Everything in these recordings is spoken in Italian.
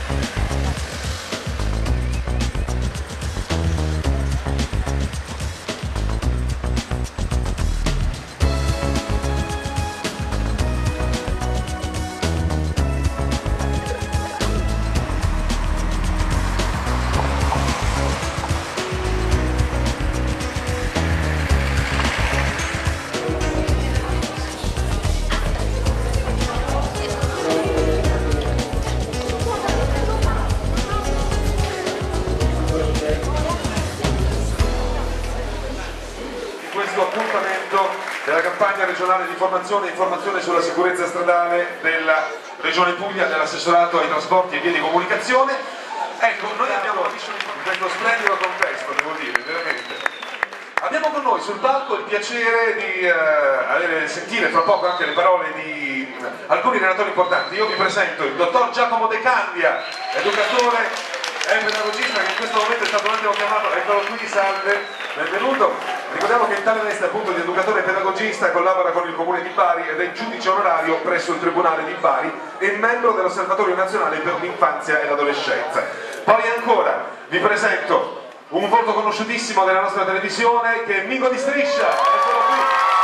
Della campagna regionale di formazione e informazione sulla sicurezza stradale della Regione Puglia, dell'assessorato ai trasporti e vie di comunicazione. Ecco, noi abbiamo in questo splendido contesto, devo dire, veramente. Abbiamo con noi sul palco il piacere di sentire fra poco anche le parole di alcuni relatori importanti. Io vi presento il dottor Giacomo De Candia, educatore e pedagogista che in questo momento è stato un attimo chiamato, eccolo qui, salve, benvenuto. Ricordiamo che in tale veste appunto di educatore e pedagogista collabora con il Comune di Bari ed è giudice onorario presso il Tribunale di Bari e membro dell'Osservatorio Nazionale per l'Infanzia e l'Adolescenza. Poi ancora vi presento un volto conosciutissimo della nostra televisione che è Mingo di Striscia, eccolo qui.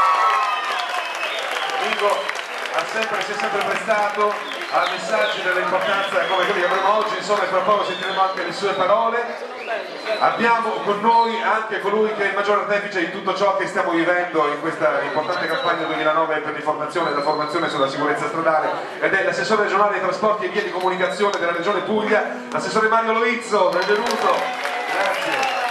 Mingo si è sempre prestato a messaggi dell'importanza come quelli che avremo oggi, insomma, e fra poco sentiremo anche le sue parole. Abbiamo con noi anche colui che è il maggior artefice di tutto ciò che stiamo vivendo in questa importante campagna 2009 per l'informazione e la formazione sulla sicurezza stradale ed è l'assessore regionale ai trasporti e vie di comunicazione della Regione Puglia, l'assessore Mario Loizzo, benvenuto. Grazie.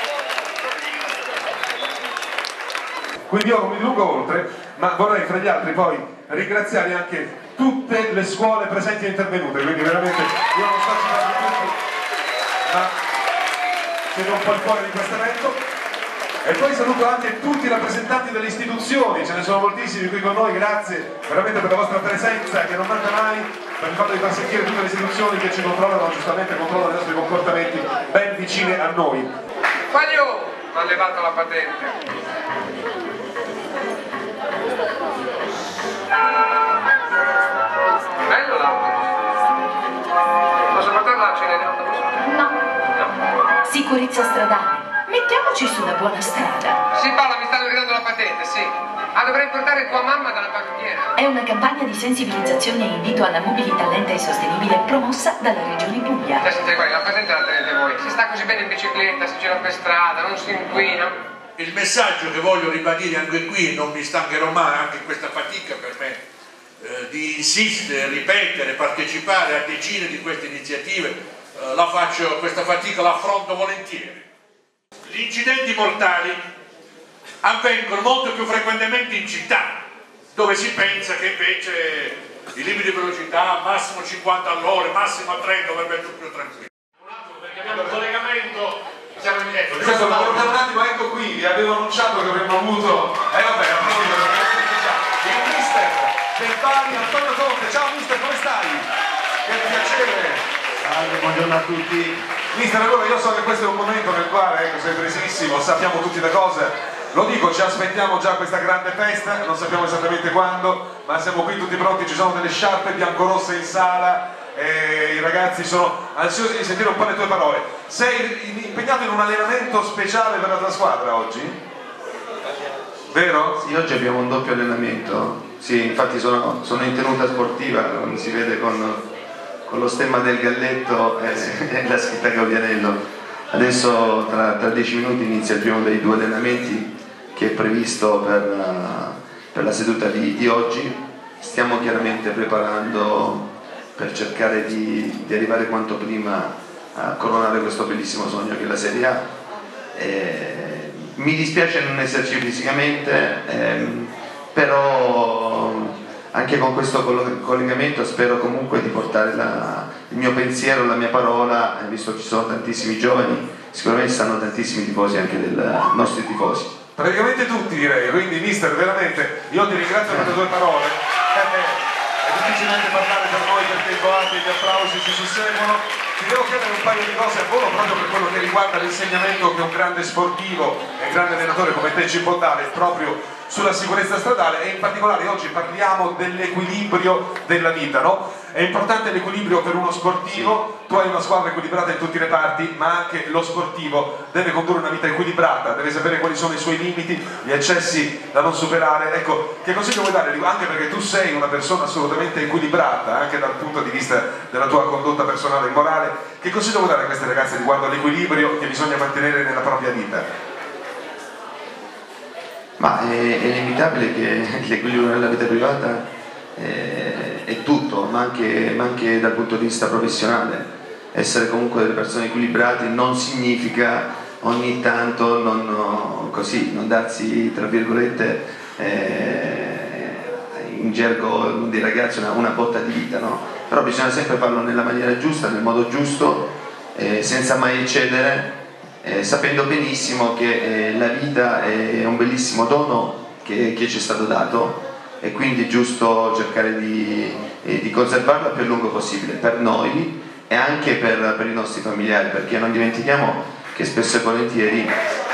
Quindi io non mi dilungo oltre, ma vorrei fra gli altri poi ringraziare anche tutte le scuole presenti e intervenute, quindi veramente io non sto citando tutti, ma siete un po' il cuore di questo evento. E poi saluto anche tutti i rappresentanti delle istituzioni, ce ne sono moltissimi qui con noi, grazie veramente per la vostra presenza che non manca mai, per il fatto di far sentire tutte le istituzioni che ci controllano, giustamente controllano i nostri comportamenti ben vicine a noi. Quaglio mi ha levato la patente. Bello l'autobus. Posso portarla a cena dell'autobus? No. Sicurezza stradale. Mettiamoci su una buona strada. Sì, Paola, mi stanno ridando la patente, sì. Ah, dovrei portare tua mamma dalla banchiera. È una campagna di sensibilizzazione e invito alla mobilità lenta e sostenibile promossa dalla Regione Puglia. Sentite qua, la patente la tenete voi. Si sta così bene in bicicletta, si gira per strada, non si inquina. Il messaggio che voglio ribadire anche qui, non mi stancherò mai, anche in questa fatica per me, di insistere, ripetere, partecipare a decine di queste iniziative, questa fatica l'affronto volentieri. Gli incidenti mortali avvengono molto più frequentemente in città, dove si pensa che invece i limiti di velocità massimo 50 all'ora, massimo a 30 dovrebbe essere più tranquillo. Un attimo, perché abbiamo un collegamento, siamo in dietro. Questo, ma un attimo, ecco qui, vi avevo annunciato che avremmo avuto, vabbè, il mister del Bari, Antonio Conte. Ciao mister, come stai? Che piacere. Salve, buongiorno a tutti. Mister, allora io so che questo è un momento nel quale, ecco, sei presissimo, sappiamo tutti le cose, lo dico, ci aspettiamo già questa grande festa, non sappiamo esattamente quando, ma siamo qui tutti pronti, ci sono delle sciarpe biancorosse in sala, e i ragazzi sono ansiosi di sentire un po' le tue parole. Sei impegnato in un allenamento speciale per la tua squadra oggi? Vero? Sì, oggi abbiamo un doppio allenamento, sì, infatti sono in tenuta sportiva, come si vede con lo stemma del galletto e la scritta Gaudianello. Adesso tra 10 minuti inizia il primo dei due allenamenti che è previsto per la seduta di oggi. Stiamo chiaramente preparando per cercare di arrivare quanto prima a coronare questo bellissimo sogno che è la Serie A. Mi dispiace non esserci fisicamente, però anche con questo collegamento spero comunque di portare il mio pensiero, la mia parola, visto che ci sono tantissimi giovani, sicuramente stanno tantissimi tifosi anche dei nostri tifosi. Praticamente tutti, direi, quindi mister, veramente io ti ringrazio per le tue parole. È difficilmente parlare per noi perché i boati e gli applausi ci susseguono. Ti devo chiedere un paio di cose a volo proprio per quello che riguarda l'insegnamento che un grande sportivo e un grande allenatore come te ci può dare proprio sulla sicurezza stradale, e in particolare oggi parliamo dell'equilibrio della vita, no? È importante l'equilibrio per uno sportivo, tu hai una squadra equilibrata in tutte le parti, ma anche lo sportivo deve condurre una vita equilibrata, deve sapere quali sono i suoi limiti, gli eccessi da non superare. Ecco, che consiglio vuoi dare? Anche perché tu sei una persona assolutamente equilibrata, anche dal punto di vista della tua condotta personale e morale, che consiglio vuoi dare a queste ragazze riguardo all'equilibrio che bisogna mantenere nella propria vita? Ma è inevitabile che l'equilibrio nella vita privata è tutto, ma anche dal punto di vista professionale. Essere comunque delle persone equilibrate non significa ogni tanto non darsi, tra virgolette, in gergo dei ragazzi una botta di vita, no? Però bisogna sempre farlo nella maniera giusta, nel modo giusto, senza mai eccedere, sapendo benissimo che la vita è un bellissimo dono che ci è stato dato, e quindi è giusto cercare di conservarla il più a lungo possibile per noi e anche per i nostri familiari, perché non dimentichiamo che spesso e volentieri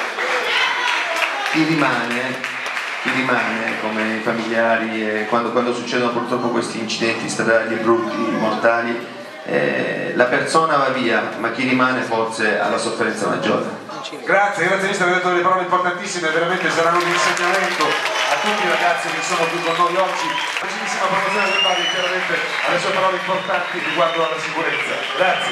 chi rimane come i familiari, quando succedono purtroppo questi incidenti stradali brutti, mortali, la persona va via, ma chi rimane forse ha la sofferenza maggiore. Grazie mister, avete detto delle parole importantissime, veramente saranno di insegnamento a tutti i ragazzi che sono qui con noi oggi. Facilissima promozione del Bari, chiaramente alle sue parole importanti riguardo alla sicurezza. Grazie.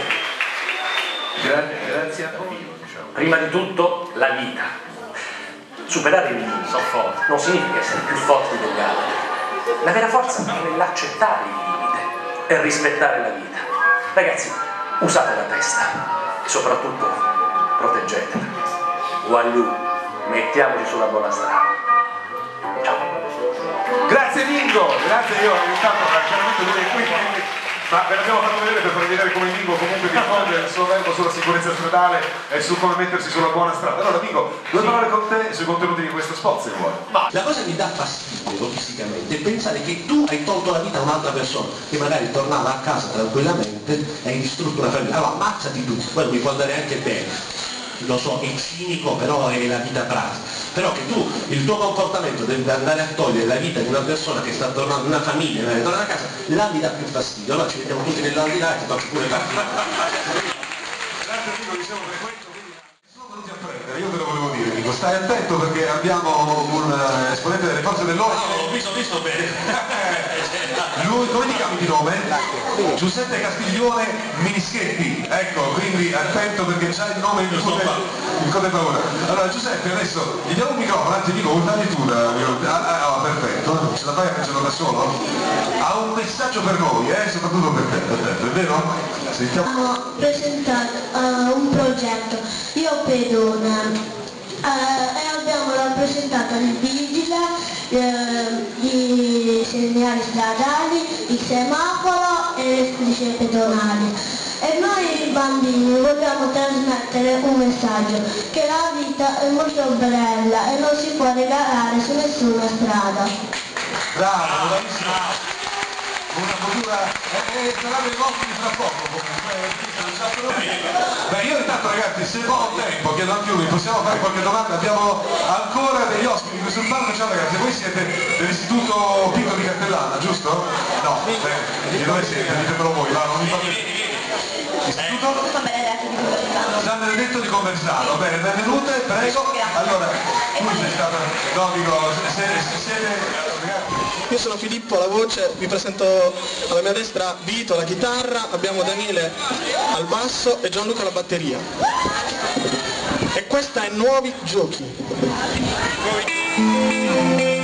Grazie a voi. Prima di tutto la vita. Superare i limiti non significa essere più forti degli altri. La vera forza è nell'accettare il limite e rispettare la vita. Ragazzi, usate la testa e soprattutto proteggetela. Guagliù, mettiamoci sulla buona strada. Ciao. Grazie Mingo, grazie, io intanto chiaramente lui è qui, ma ve l'abbiamo fatto vedere per farvi vedere come Mingo comunque diffonde il suo verbo sulla sicurezza stradale e su come mettersi sulla buona strada. Allora Mingo, due parole con te sui contenuti di questo spot, se vuoi. Ma la cosa che mi dà fastidio fisicamente è pensare che tu hai tolto la vita a un'altra persona che magari tornava a casa tranquillamente e hai distrutto una famiglia. Allora ammazzati tu, quello mi può andare anche bene. Lo so, è cinico, però è la vita pratica. Però che tu, il tuo comportamento deve andare a togliere la vita di una persona che sta tornando, una famiglia, che torna a casa, là mi dà più fastidio. Allora ci vediamo tutti nell'aldilà e ti faccio pure partire. Grazie Mingo, diciamo per questo, quindi sono venuti a prendere, io te lo volevo dire Mingo, stai attento perché abbiamo un esponente delle forze dell'ordine. Ho visto bene. Lui, come ti chiami di nome? Giuseppe Castiglione Minischetti, ecco, quindi attento perché c'ha il nome in code paura. Allora Giuseppe, adesso gli diamo un microfono, anzi dico, tagli tu perfetto, ce la fai a farcelo da solo? Ha un messaggio per noi, soprattutto per te, attento, è vero? Sentiamo. Ho presentato un progetto, io pedone, e abbiamo rappresentato il vigile, i segnali stradali, il semaforo e le strisce pedonali. E noi bambini vogliamo trasmettere un messaggio, che la vita è molto bella e non si può regalare su nessuna strada. Bravo, bravissimo! Una cultura, saranno i nostri fra poco comunque. Beh, io intanto ragazzi, se ho tempo, chiedo anche lui, possiamo fare qualche domanda? Abbiamo ancora degli ospiti qui sul palco. Ciao ragazzi, voi siete dell'Istituto Pico di Castellana, giusto? No, di dove siete? Ditemelo voi, va, non mi fate... Istituto? San Benedetto di Conversano, bene, benvenute, prego. Allora, tu sei stata, no dico, siete ragazzi. Io sono Filippo alla voce, vi presento alla mia destra Vito alla chitarra, abbiamo Daniele al basso e Gianluca alla batteria. E questa è Nuovi Giochi.